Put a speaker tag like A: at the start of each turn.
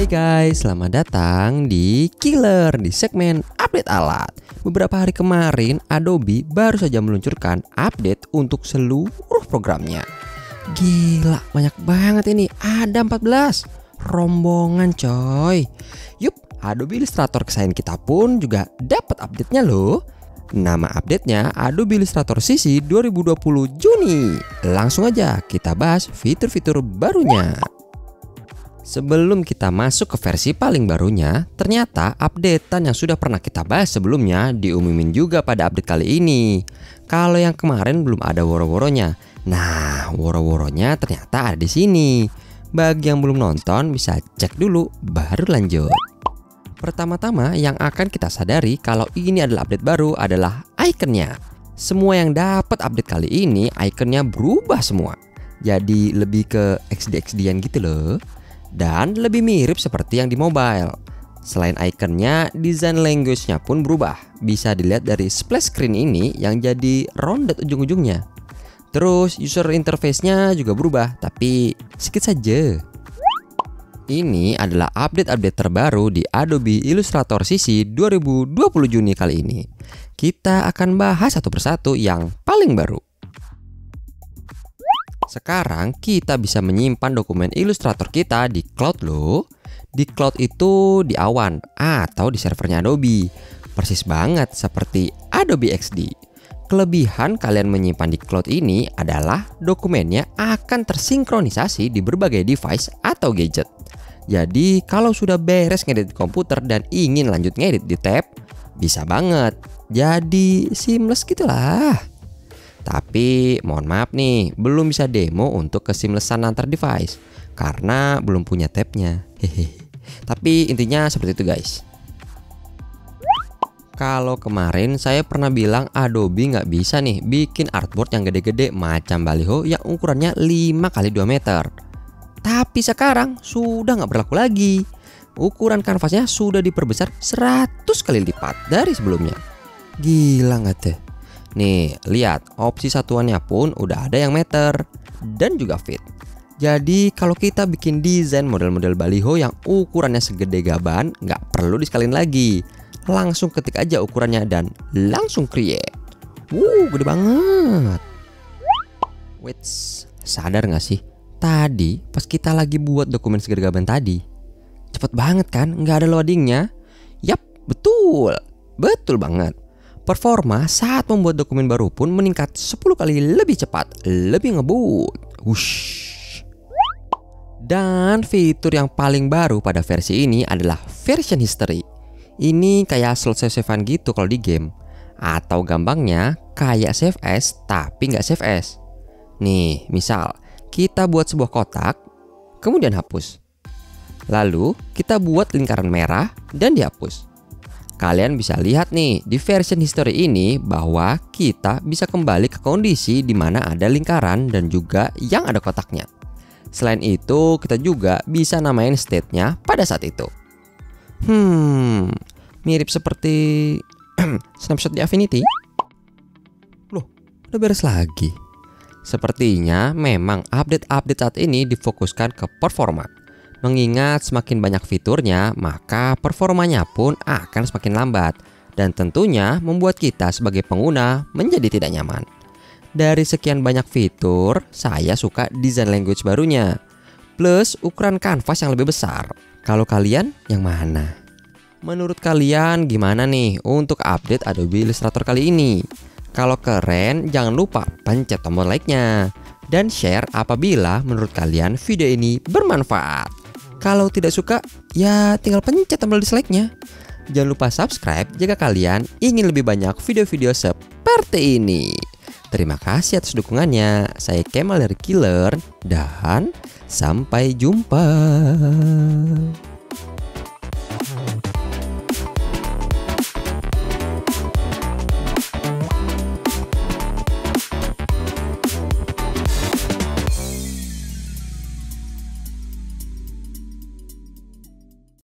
A: Hey guys, selamat datang di Killer di segmen update alat. Beberapa hari kemarin Adobe baru saja meluncurkan update untuk seluruh programnya. Gila, banyak banget ini, ada 14 rombongan coy. Yup, Adobe Illustrator kesayangan kita pun juga dapat update-nya loh. Nama update-nya Adobe Illustrator CC 2020 Juni. Langsung aja kita bahas fitur-fitur barunya. Sebelum kita masuk ke versi paling barunya, ternyata updatean yang sudah pernah kita bahas sebelumnya diumumin juga pada update kali ini. Kalau yang kemarin belum ada woro-woronya. Nah, woro-woronya ternyata ada di sini. Bagi yang belum nonton bisa cek dulu baru lanjut. Pertama-tama yang akan kita sadari kalau ini adalah update baru adalah ikonnya. Semua yang dapat update kali ini ikonnya berubah semua. Jadi lebih ke XD-XD-an gitu loh. Dan lebih mirip seperti yang di mobile. Selain ikonnya, desain language-nya pun berubah. Bisa dilihat dari splash screen ini yang jadi rounded ujung-ujungnya. Terus user interface-nya juga berubah, tapi sedikit saja. Ini adalah update-update terbaru di Adobe Illustrator CC 2020 Juni kali ini. Kita akan bahas satu persatu yang paling baru. Sekarang kita bisa menyimpan dokumen Illustrator kita di cloud loh. Di cloud itu di awan atau di servernya Adobe. Persis banget seperti Adobe XD. Kelebihan kalian menyimpan di cloud ini adalah dokumennya akan tersinkronisasi di berbagai device atau gadget. Jadi kalau sudah beres ngedit di komputer dan ingin lanjut ngedit di tab, bisa banget. Jadi seamless gitulah. Tapi mohon maaf nih, belum bisa demo untuk keseamlessan antar device karena belum punya tabnya. Hehe. Tapi intinya seperti itu guys. Kalau kemarin saya pernah bilang Adobe nggak bisa nih bikin artboard yang gede-gede macam baliho yang ukurannya 5x2 meter. Tapi sekarang sudah nggak berlaku lagi. Ukuran kanvasnya sudah diperbesar 100 kali lipat dari sebelumnya. Gila nggak tuh? Nih, lihat opsi satuannya pun udah ada yang meter dan juga feet. Jadi kalau kita bikin desain model-model baliho yang ukurannya segede gaban, nggak perlu disekalin lagi. Langsung ketik aja ukurannya dan langsung create. Gede banget. Wait, sadar nggak sih? Tadi pas kita lagi buat dokumen segede gaban tadi, cepet banget kan? Nggak ada loadingnya. Yap, betul. Betul banget. Performa saat membuat dokumen baru pun meningkat 10 kali lebih cepat, lebih ngebut. Wush. Dan fitur yang paling baru pada versi ini adalah version history. Ini kayak slot save-savean gitu kalau di game. Atau gampangnya kayak save as tapi nggak save as. Nih, misal kita buat sebuah kotak, kemudian hapus. Lalu kita buat lingkaran merah dan dihapus. Kalian bisa lihat nih di version history ini bahwa kita bisa kembali ke kondisi di mana ada lingkaran dan juga yang ada kotaknya. Selain itu kita juga bisa namain state-nya pada saat itu. Mirip seperti snapshot di Affinity. Loh, udah beres lagi. Sepertinya memang update-update saat ini difokuskan ke performa. Mengingat semakin banyak fiturnya, maka performanya pun akan semakin lambat. Dan tentunya membuat kita sebagai pengguna menjadi tidak nyaman. Dari sekian banyak fitur, saya suka design language barunya. Plus ukuran kanvas yang lebih besar. Kalau kalian yang mana? Menurut kalian gimana nih untuk update Adobe Illustrator kali ini? Kalau keren, jangan lupa pencet tombol like-nya. Dan share apabila menurut kalian video ini bermanfaat. Kalau tidak suka, ya tinggal pencet tombol dislike-nya. Jangan lupa subscribe jika kalian ingin lebih banyak video-video seperti ini. Terima kasih atas dukungannya. Saya Kemal dari Killer dan sampai jumpa.